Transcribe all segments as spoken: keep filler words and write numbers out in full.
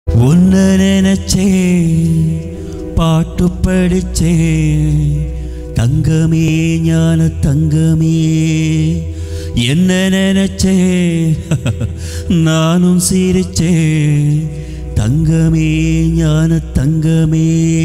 உன்னை நினைச்சே பாட்டு படிச்சே தங்கமே ஞான தங்கமே என்ன நினைச்சே நானும் சிரிச்சே தங்கமே ஞான தங்கமே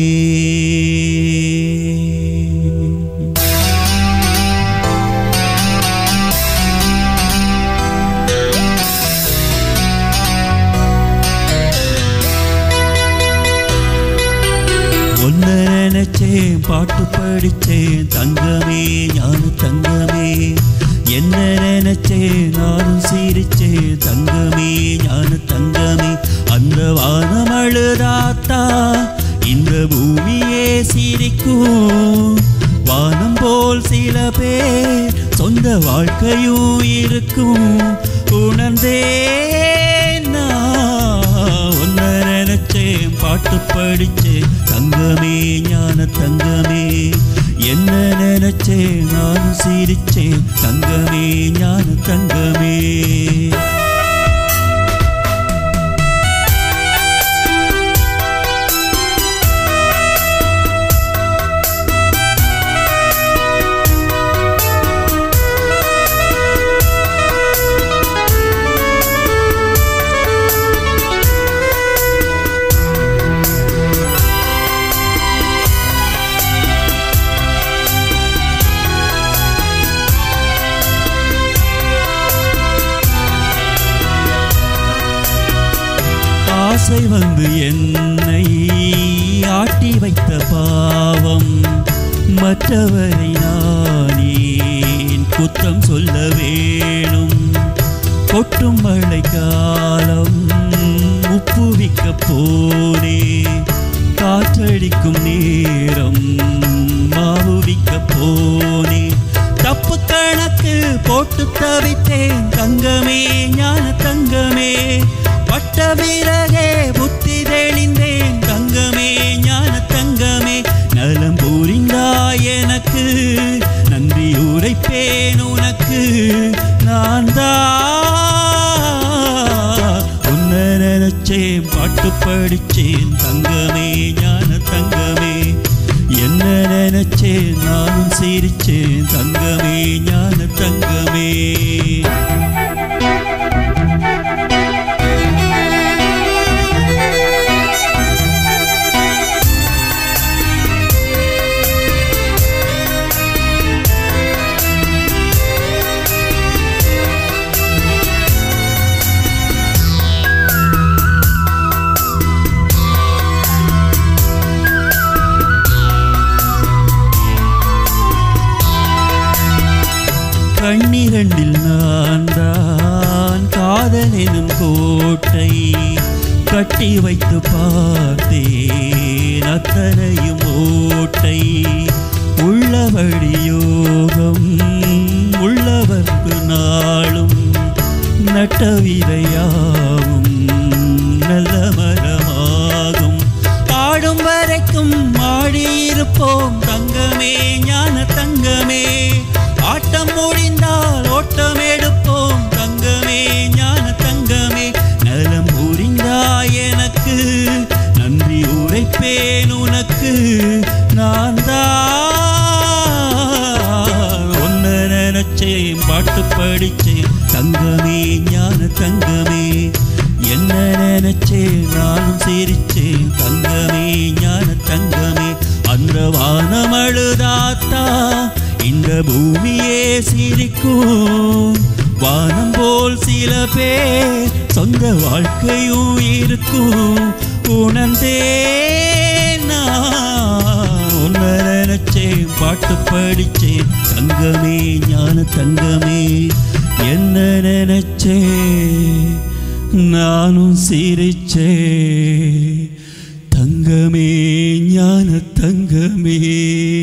உன்னை நினைச்சேன் பாட்டு படிச்சேன் தங்கமே ஞான தங்கமே என்ன நினைச்சேன் நானும் சிரிச்சேன் தங்கமே ஞான தங்கமே அந்த வானம் அழுதாத்தா இந்த பூமியே சிரிக்கும் வானம் போல் சில பேர் சொந்த வாழ்க்கையும் இருக்கும் உணர்ந்தேன் உன்னை நினைச்சேன் பாட்டு படிச்சேன் தங்கமே ஞான தங்கமே என்ன நினைச்சேன் நானும் சிரிச்சேன் தங்கமே ஞான தங்கமே ஆசை வந்து என்னை ஆட்டி வைத்த பாவம் மற்றவரை நானே குத்தம் சொல்ல வேணும் கொட்டும் மழை காலம் உப்புவிக்க போனே காற்றடிக்கும் நேரம் மாவுவிக்க போனே தப்பு கணக்கு போட்டு தவித்தேன் தங்கமே ஞான தங்கமே பட்ட வீரகே புத்தி தெளிந்தேன் தங்கமே ஞான தங்கமே நலம் புரிந்தாய் எனக்கு நன்றி உரைப்பேன் உனக்கு நான் தான் உன்னை நினைச்சேன் பாட்டு படிச்சேன் தங்கமே ஞான தங்கமே என்ன நினைச்சேன் நானும் சிரிச்சேன் தங்கமே ஞான தங்கமே கண்ணிரண்டில் நான் தான் காதல் எனும் கோட்டை கட்டி வைத்து பார்த்தேன் அத்தனையும் ஓட்டை உள்ளபடி யோகம் உள்ளவர்க்கு நாளும் நட்ட விதையாகும் நல்ல மரமாகும் ஆடும் வரைக்கும் ஆடியிருப்போம் தங்கமே ஞான தங்கமே ஆட்டம் முடிந்தால் ஓட்டம் எடுப்போம் தங்கமே ஞான தங்கமே நலம் புரிந்தாய் எனக்கு நன்றி உரைப்பேன் உனக்கு நான் தான் உன்னை நினைச்சேன் பாட்டு படிச்சேன் தங்கமே ஞான தங்கமே என்ன நினைச்சேன் நானும் சிரிச்சேன் தங்கமே ஞான தங்கமே அந்த வானம் அழுதாத்தா இந்த பூமியே சிரிக்கும் வானம் போல் சில பேர் சொந்த வாழ்க்கையும் இருக்கும் உணர்ந்தேன் உன்னை நினைச்சேன் பாட்டு படிச்சேன் தங்கமே ஞான தங்கமே என்ன நினைச்சேன் நானும் சிரிச்சேன் தங்கமே ஞான தங்கமே